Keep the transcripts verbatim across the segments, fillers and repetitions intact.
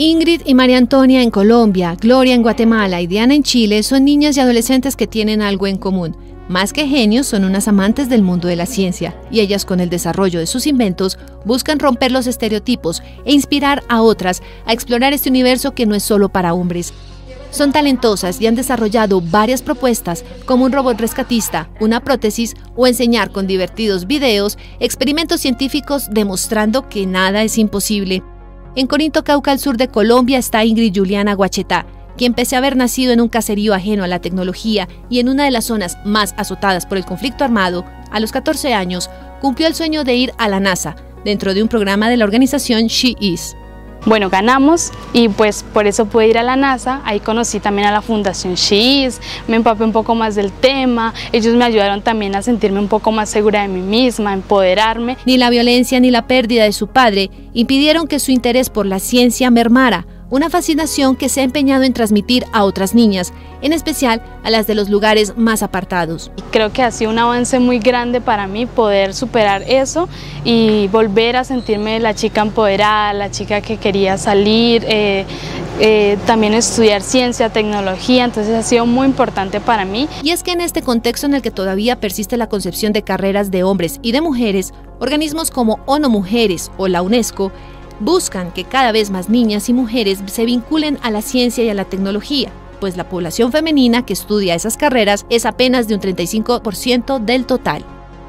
Ingrid y María Antonia en Colombia, Gloria en Guatemala y Diana en Chile son niñas y adolescentes que tienen algo en común. Más que genios, son unas amantes del mundo de la ciencia, y ellas, con el desarrollo de sus inventos, buscan romper los estereotipos e inspirar a otras a explorar este universo que no es solo para hombres. Son talentosas y han desarrollado varias propuestas, como un robot rescatista, una prótesis o enseñar con divertidos videos experimentos científicos demostrando que nada es imposible. En Corinto, Cauca, al sur de Colombia, está Ingrid Juliana Guachetá, quien, pese a haber nacido en un caserío ajeno a la tecnología y en una de las zonas más azotadas por el conflicto armado, a los catorce años cumplió el sueño de ir a la NASA, dentro de un programa de la organización She Is. Bueno, ganamos y pues por eso pude ir a la NASA. Ahí conocí también a la Fundación She Is, me empapé un poco más del tema, ellos me ayudaron también a sentirme un poco más segura de mí misma, a empoderarme. Ni la violencia ni la pérdida de su padre impidieron que su interés por la ciencia mermara, una fascinación que se ha empeñado en transmitir a otras niñas, en especial a las de los lugares más apartados. Creo que ha sido un avance muy grande para mí poder superar eso y volver a sentirme la chica empoderada, la chica que quería salir, eh, eh, también estudiar ciencia, tecnología, entonces ha sido muy importante para mí. Y es que en este contexto en el que todavía persiste la concepción de carreras de hombres y de mujeres, organismos como ONU Mujeres o la UNESCO buscan que cada vez más niñas y mujeres se vinculen a la ciencia y a la tecnología, pues la población femenina que estudia esas carreras es apenas de un treinta y cinco por ciento del total.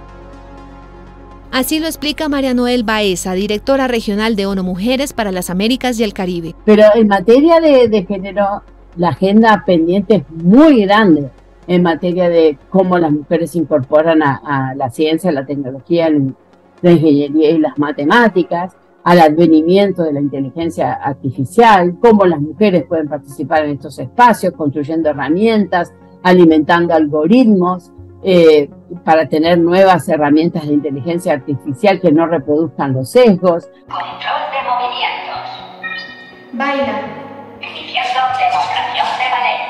Así lo explica María Noel Baeza, directora regional de ONU Mujeres para las Américas y el Caribe. Pero en materia de, de género, la agenda pendiente es muy grande en materia de cómo las mujeres se incorporan a, a la ciencia, la tecnología, la ingeniería y las matemáticas, al advenimiento de la inteligencia artificial, cómo las mujeres pueden participar en estos espacios, construyendo herramientas, alimentando algoritmos, eh, para tener nuevas herramientas de inteligencia artificial que no reproduzcan los sesgos. Control de movimientos. Baila. Iniciando demostración de ballet.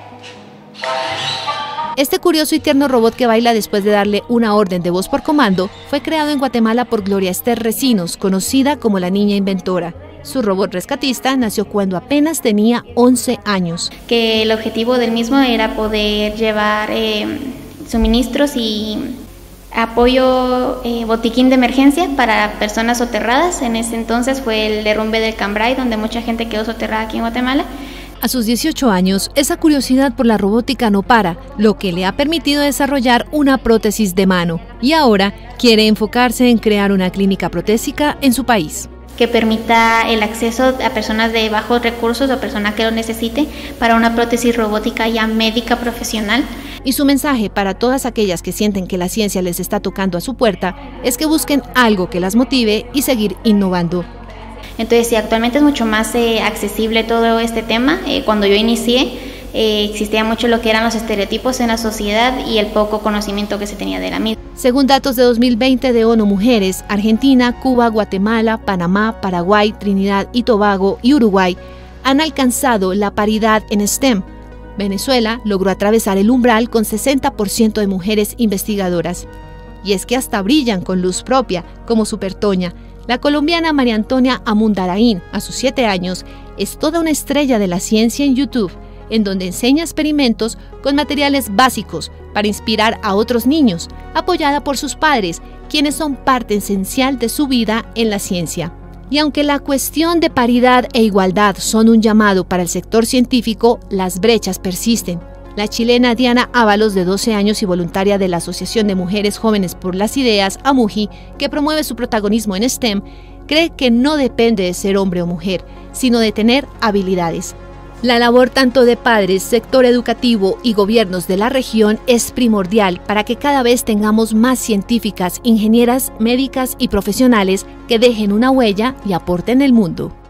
Este curioso y tierno robot que baila después de darle una orden de voz por comando fue creado en Guatemala por Gloria Esther Recinos, conocida como la Niña Inventora. Su robot rescatista nació cuando apenas tenía once años. Que el objetivo del mismo era poder llevar eh, suministros y apoyo, eh, botiquín de emergencia para personas soterradas. En ese entonces fue el derrumbe del Cambrai, donde mucha gente quedó soterrada aquí en Guatemala. A sus dieciocho años, esa curiosidad por la robótica no para, lo que le ha permitido desarrollar una prótesis de mano, y ahora quiere enfocarse en crear una clínica protésica en su país. Que permita el acceso a personas de bajos recursos o personas que lo necesite para una prótesis robótica ya médica profesional. Y su mensaje para todas aquellas que sienten que la ciencia les está tocando a su puerta es que busquen algo que las motive y seguir innovando. Entonces, sí, actualmente es mucho más eh, accesible todo este tema. Eh, cuando yo inicié, eh, existía mucho lo que eran los estereotipos en la sociedad y el poco conocimiento que se tenía de la misma. Según datos de dos mil veinte de ONU Mujeres, Argentina, Cuba, Guatemala, Panamá, Paraguay, Trinidad y Tobago y Uruguay han alcanzado la paridad en STEM. Venezuela logró atravesar el umbral con sesenta por ciento de mujeres investigadoras. Y es que hasta brillan con luz propia, como Supertoña. La colombiana María Antonia Amundarain, a sus siete años, es toda una estrella de la ciencia en YouTube, en donde enseña experimentos con materiales básicos para inspirar a otros niños, apoyada por sus padres, quienes son parte esencial de su vida en la ciencia. Y aunque la cuestión de paridad e igualdad son un llamado para el sector científico, las brechas persisten. La chilena Diana Ábalos, de doce años y voluntaria de la Asociación de Mujeres Jóvenes por las Ideas, AMUJI, que promueve su protagonismo en STEM, cree que no depende de ser hombre o mujer, sino de tener habilidades. La labor tanto de padres, sector educativo y gobiernos de la región es primordial para que cada vez tengamos más científicas, ingenieras, médicas y profesionales que dejen una huella y aporten el mundo.